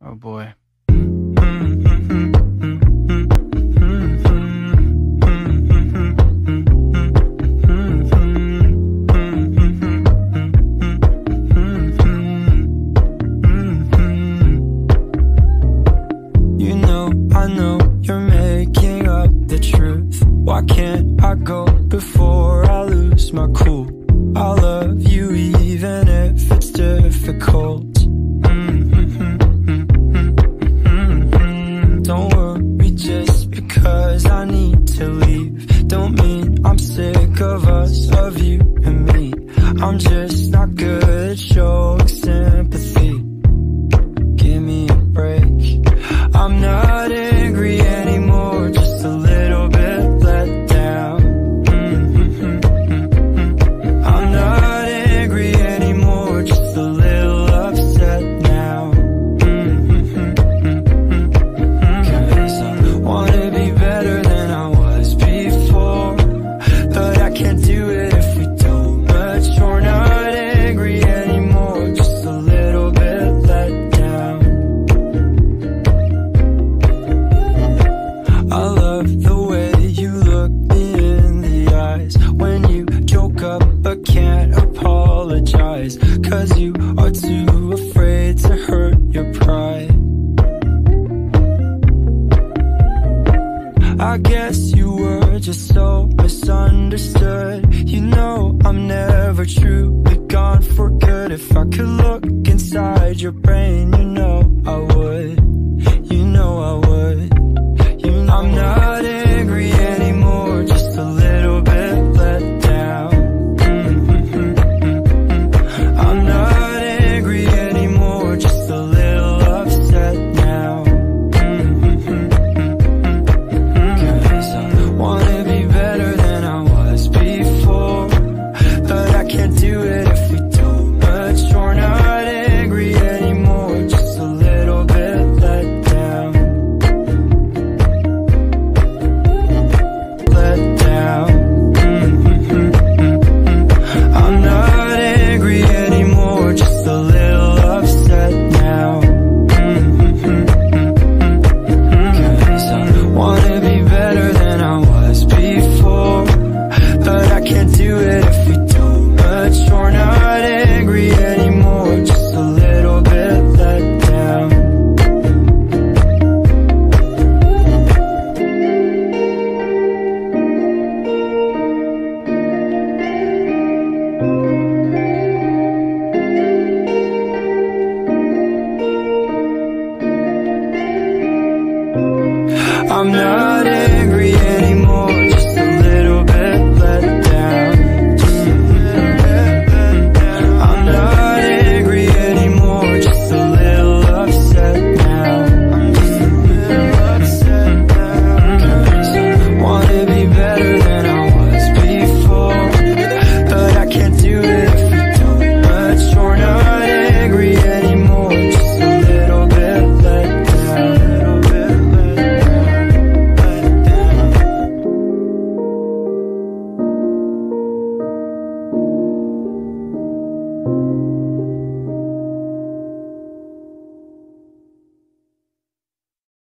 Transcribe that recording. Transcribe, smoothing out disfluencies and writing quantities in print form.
Oh boy. You know, I know you're making up the truth. Why can't I go before I lose my cool? I love you even if it's difficult. Don't worry just because I need to leave. Don't mean I'm sick of us, of you and me. I'm just not good at showing sympathy. Give me a break. I'm not angry anymore, just a little bit let down. I'm not angry anymore, just a little upset now. 'Cause I wanna be better than I was before, but I can't do it if we don't mature. Not angry anymore, just a little bit let down. I love the way you look me in the eyes when you joke up but can't apologize, 'cause you are too afraid to hurt your pride. I guess you were just so misunderstood. You know I'm never truly gone for good. If I could look inside your brain, you know I would. You know I would. I'm not angry anymore, just a little bit let down. I'm not angry anymore, just a little upset now. 'Cause I wanna be better than I was before, but I can't do it if we don't mature. Not angry anymore, just a little bit let down. Let down. I'm not angry anymore, just a little upset now. 'Cause I wanna be better than I was before, but I can't do it if we don't mature. Not angry anymore, just a little bit let down. I'm not